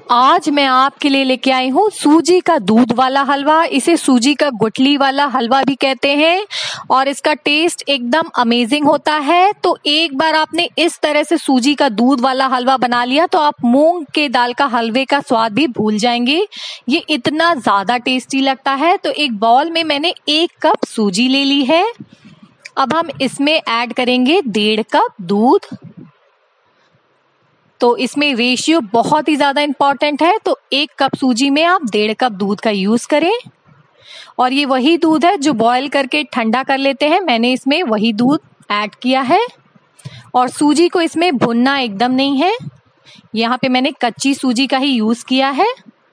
आज मैं आपके लिए लेके आई हूँ सूजी का दूध वाला हलवा। इसे सूजी का गुठली वाला हलवा भी कहते हैं और इसका टेस्ट एकदम अमेजिंग होता है। तो एक बार आपने इस तरह से सूजी का दूध वाला हलवा बना लिया तो आप मूंग के दाल का हलवे का स्वाद भी भूल जाएंगे। ये इतना ज्यादा टेस्टी लगता है। तो एक बाउल में मैंने 1 कप सूजी ले ली है। अब हम इसमें ऐड करेंगे 1.5 कप दूध। तो इसमें रेशियो बहुत ही ज्यादा इंपॉर्टेंट है। तो 1 कप सूजी में आप 1.5 कप दूध का यूज करें। और ये वही दूध है जो बॉईल करके ठंडा कर लेते हैं। मैंने इसमें वही दूध ऐड किया है। और सूजी को इसमें भुनना एकदम नहीं है। यहाँ पे मैंने कच्ची सूजी का ही यूज किया है,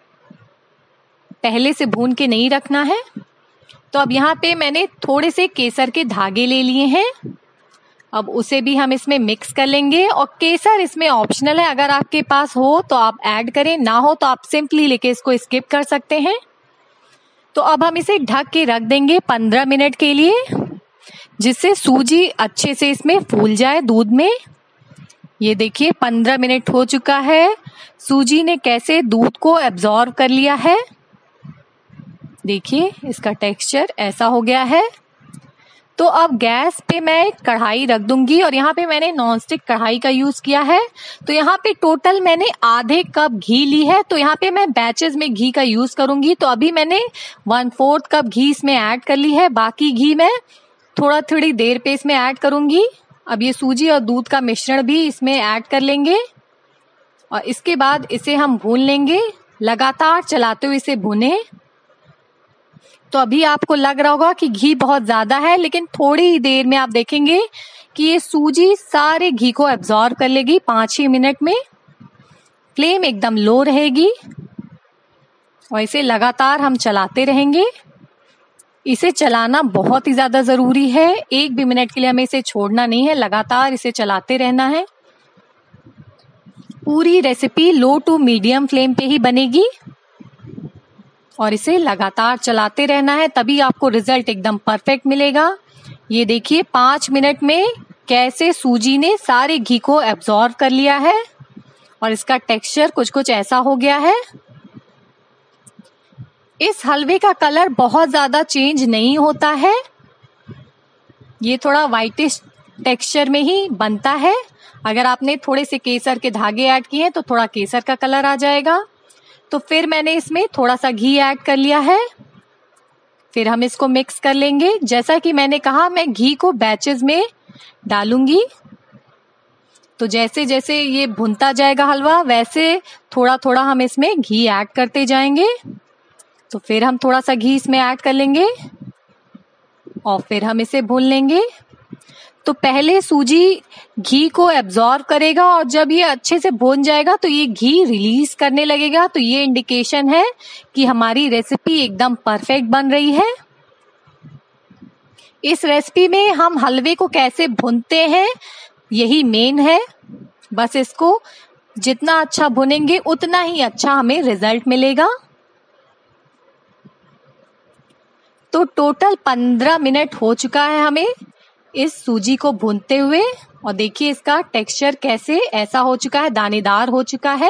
पहले से भून के नहीं रखना है। तो अब यहाँ पे मैंने थोड़े से केसर के धागे ले लिए हैं। अब उसे भी हम इसमें मिक्स कर लेंगे। और केसर इसमें ऑप्शनल है, अगर आपके पास हो तो आप ऐड करें, ना हो तो आप सिंपली लेके इसको स्किप कर सकते हैं। तो अब हम इसे ढक के रख देंगे 15 मिनट के लिए, जिससे सूजी अच्छे से इसमें फूल जाए दूध में। ये देखिए 15 मिनट हो चुका है। सूजी ने कैसे दूध को एब्जॉर्ब कर लिया है। देखिए इसका टेक्सचर ऐसा हो गया है। तो अब गैस पे मैं कढ़ाई रख दूंगी और यहाँ पे मैंने नॉनस्टिक कढ़ाई का यूज किया है। तो यहाँ पे टोटल मैंने आधे कप घी ली है। तो यहाँ पे मैं बैचेस में घी का यूज करूंगी। तो अभी मैंने 1/4 कप घी इसमें ऐड कर ली है। बाकी घी मैं थोड़ी देर पे इसमें ऐड करूंगी। अब ये सूजी और दूध का मिश्रण भी इसमें ऐड कर लेंगे और इसके बाद इसे हम भून लेंगे। लगातार चलाते हुए इसे भूने। तो अभी आपको लग रहा होगा कि घी बहुत ज्यादा है, लेकिन थोड़ी ही देर में आप देखेंगे कि ये सूजी सारे घी को एब्जॉर्ब कर लेगी 5-6 मिनट में। फ्लेम एकदम लो रहेगी और इसे लगातार हम चलाते रहेंगे। इसे चलाना बहुत ही ज्यादा जरूरी है। 1 भी मिनट के लिए हमें इसे छोड़ना नहीं है, लगातार इसे चलाते रहना है। पूरी recipe low to medium flame पे ही बनेगी और इसे लगातार चलाते रहना है, तभी आपको रिजल्ट एकदम परफेक्ट मिलेगा। ये देखिए 5 मिनट में कैसे सूजी ने सारे घी को एब्जॉर्ब कर लिया है और इसका टेक्सचर कुछ ऐसा हो गया है। इस हलवे का कलर बहुत ज्यादा चेंज नहीं होता है, ये थोड़ा व्हाइटिश टेक्सचर में ही बनता है। अगर आपने थोड़े से केसर के धागे ऐड किए हैं तो थोड़ा केसर का कलर आ जाएगा। तो फिर मैंने इसमें थोड़ा सा घी ऐड कर लिया है। फिर हम इसको मिक्स कर लेंगे। जैसा कि मैंने कहा, मैं घी को बैचेस में डालूंगी। तो जैसे जैसे ये भुनता जाएगा हलवा, वैसे थोड़ा थोड़ा हम इसमें घी ऐड करते जाएंगे। तो फिर हम थोड़ा सा घी इसमें ऐड कर लेंगे और फिर हम इसे भून लेंगे। तो पहले सूजी घी को एब्जॉर्ब करेगा और जब ये अच्छे से भून जाएगा तो ये घी रिलीज करने लगेगा। तो ये इंडिकेशन है कि हमारी रेसिपी एकदम परफेक्ट बन रही है। इस रेसिपी में हम हलवे को कैसे भूनते हैं यही मेन है। बस इसको जितना अच्छा भुनेंगे उतना ही अच्छा हमें रिजल्ट मिलेगा। तो टोटल 15 मिनट हो चुका है हमें इस सूजी को भूनते हुए। और देखिए इसका टेक्सचर कैसे ऐसा हो चुका है, दानेदार हो चुका है।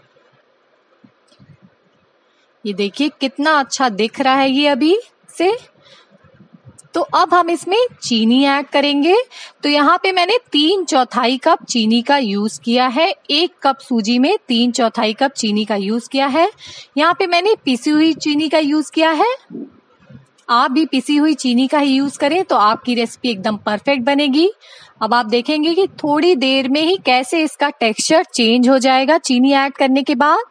ये देखिए कितना अच्छा दिख रहा है ये अभी से। तो अब हम इसमें चीनी ऐड करेंगे। तो यहाँ पे मैंने 3/4 कप चीनी का यूज किया है। 1 कप सूजी में 3/4 कप चीनी का यूज किया है। यहाँ पे मैंने पिसी हुई चीनी का यूज किया है। आप भी पिसी हुई चीनी का ही यूज करें तो आपकी रेसिपी एकदम परफेक्ट बनेगी। अब आप देखेंगे कि थोड़ी देर में ही कैसे इसका टेक्सचर चेंज हो जाएगा चीनी ऐड करने के बाद।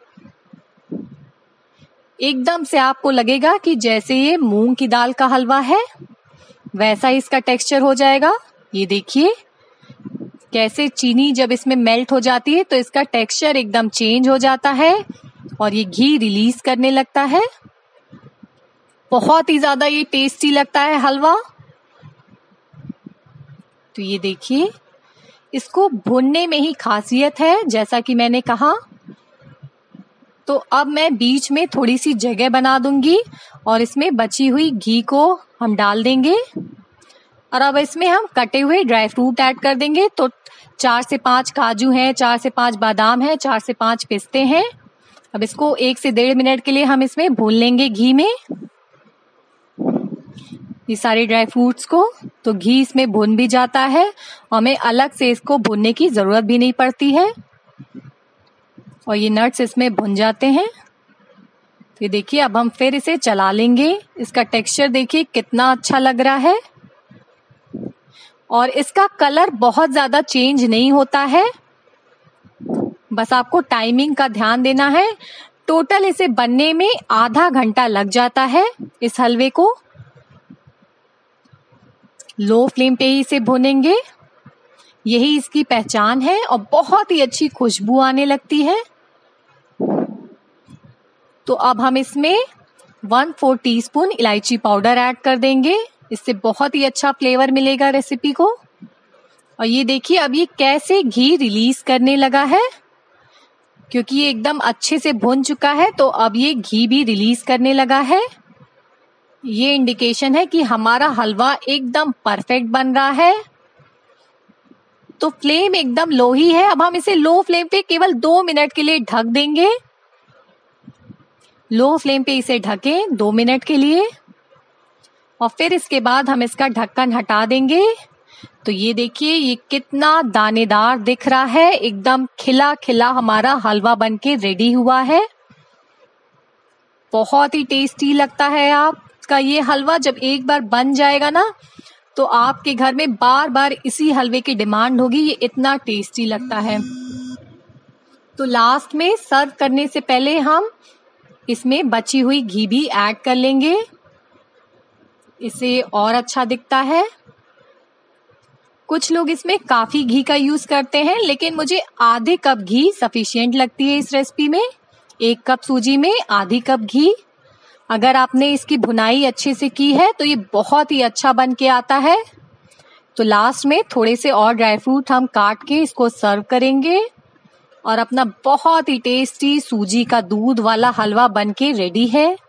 एकदम से आपको लगेगा कि जैसे ये मूंग की दाल का हलवा है, वैसा ही इसका टेक्सचर हो जाएगा। ये देखिए कैसे चीनी जब इसमें मेल्ट हो जाती है तो इसका टेक्सचर एकदम चेंज हो जाता है और ये घी रिलीज करने लगता है। बहुत ही ज्यादा ये टेस्टी लगता है हलवा। तो ये देखिए इसको भुनने में ही खासियत है, जैसा कि मैंने कहा। तो अब मैं बीच में थोड़ी सी जगह बना दूंगी और इसमें बची हुई घी को हम डाल देंगे। और अब इसमें हम कटे हुए ड्राई फ्रूट ऐड कर देंगे। तो 4 से 5 काजू हैं, 4 से 5 बादाम हैं, 4 से 5 पिस्ते हैं। अब इसको 1 से 1.5 मिनट के लिए हम इसमें भून लेंगे घी में, ये सारे ड्राई फ्रूट्स को। तो घी इसमें भुन भी जाता है और हमें अलग से इसको भूनने की जरूरत भी नहीं पड़ती है और ये नट्स इसमें भुन जाते हैं। तो ये देखिए, अब हम फिर इसे चला लेंगे। इसका टेक्सचर देखिए कितना अच्छा लग रहा है और इसका कलर बहुत ज्यादा चेंज नहीं होता है, बस आपको टाइमिंग का ध्यान देना है। टोटल इसे बनने में आधा घंटा लग जाता है। इस हलवे को लो फ्लेम पे ही इसे भुनेंगे, यही इसकी पहचान है और बहुत ही अच्छी खुशबू आने लगती है। तो अब हम इसमें 1/4 टीस्पून इलायची पाउडर ऐड कर देंगे, इससे बहुत ही अच्छा फ्लेवर मिलेगा रेसिपी को। और ये देखिए अब ये कैसे घी रिलीज करने लगा है, क्योंकि ये एकदम अच्छे से भुन चुका है तो अब ये घी भी रिलीज करने लगा है। ये इंडिकेशन है कि हमारा हलवा एकदम परफेक्ट बन रहा है। तो फ्लेम एकदम लो ही है। अब हम इसे लो फ्लेम पे केवल 2 मिनट के लिए ढक देंगे। लो फ्लेम पे इसे ढकें 2 मिनट के लिए और फिर इसके बाद हम इसका ढक्कन हटा देंगे। तो ये देखिए ये कितना दानेदार दिख रहा है, एकदम खिला खिला हमारा हलवा बनके रेडी हुआ है। बहुत ही टेस्टी लगता है आपका ये हलवा। जब एक बार बन जाएगा ना तो आपके घर में बार बार इसी हलवे की डिमांड होगी, ये इतना टेस्टी लगता है। तो लास्ट में सर्व करने से पहले हम इसमें बची हुई घी भी ऐड कर लेंगे, इससे और अच्छा दिखता है। कुछ लोग इसमें काफी घी का यूज करते हैं, लेकिन मुझे आधे कप घी सफिशिएंट लगती है इस रेसिपी में। 1 कप सूजी में आधी कप घी। अगर आपने इसकी भुनाई अच्छे से की है तो ये बहुत ही अच्छा बन के आता है। तो लास्ट में थोड़े से और ड्राई फ्रूट हम काट के इसको सर्व करेंगे और अपना बहुत ही टेस्टी सूजी का दूध वाला हलवा बनके रेडी है।